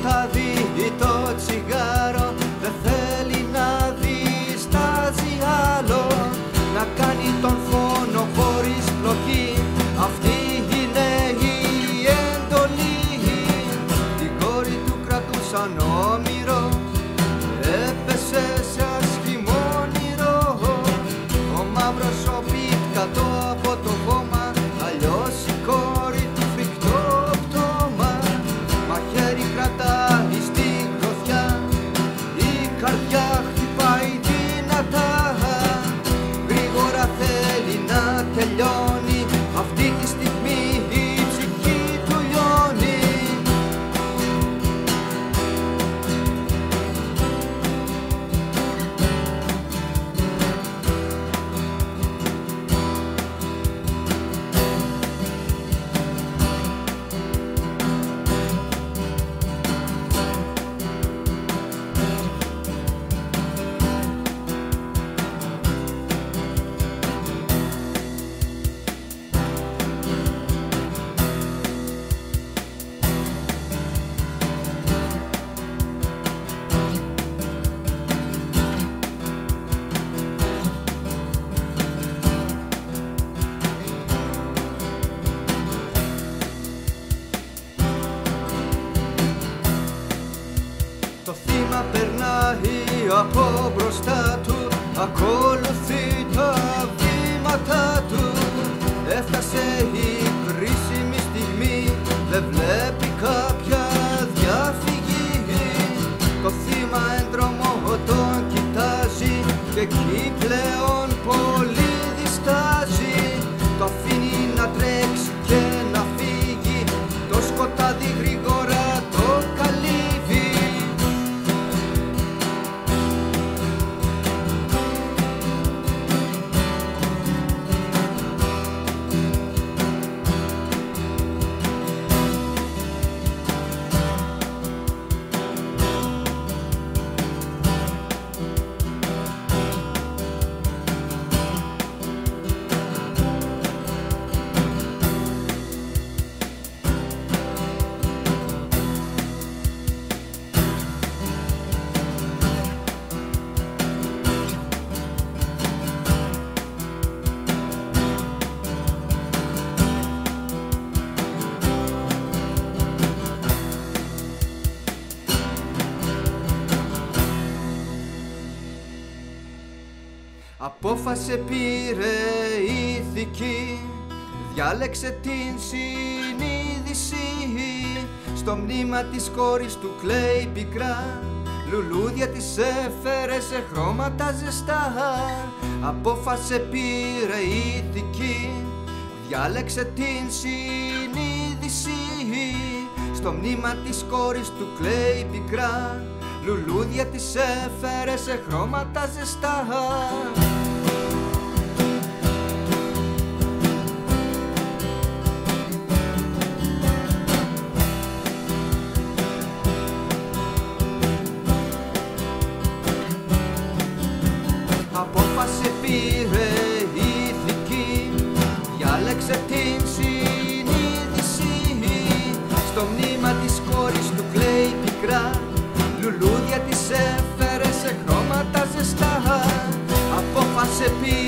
σκοτάδι το τσιγάρο, δεν θέλει να διστάζει άλλο, να κάνει τον φόνο χωρίς πλοκή. Αυτή είναι η εντολή. Την κόρη του κρατούσαν όμηρο, έπεσε σε άσχημο όνειρο. Ο μαύρος ο πιτ κάτω από το χώμα, αλλιώς η κόρη του φρικτό πτώμα. Μαχαίρι κρατάει στην κλωθιά, η καρδιά χτυπάει δυνατά. Γρήγορα θέλει να τελειώνει, αυτή τη στιγμή η ψυχή του λιώνει. Το θύμα περνάει από μπροστά του, ακολουθεί τα βήματά του. Έφτασε η κρίσιμη στιγμή, δεν βλέπει κάποια διαφυγή. Το θύμα έντρομο τον κοιτάζει και εκεί πλέον πολύ διστάζει. Το αφήνει να τρέξει και να φύγει, το σκοτάδι γρήγορα το καλύβει. Απόφαση πήρε η ηθική, διάλεξε την συνείδηση. Στο μνήμα της κόρης του κλαίει πικρά, λουλούδια της έφερε σε χρώματα ζεστά. Απόφαση πήρε η ηθική, διάλεξε την συνείδηση. Στο μνήμα της κόρης του κλαίει πικρά, λουλούδια της έφερε σε χρώματα ζεστά. Απόφαση πήρε η ηθική, διάλεξε την συνείδηση. Στο μνήμα της κόρης του κλαίει πικρά, λουλούδια της έφερε σε χρώματα ζεστά. Απόφαση πήρε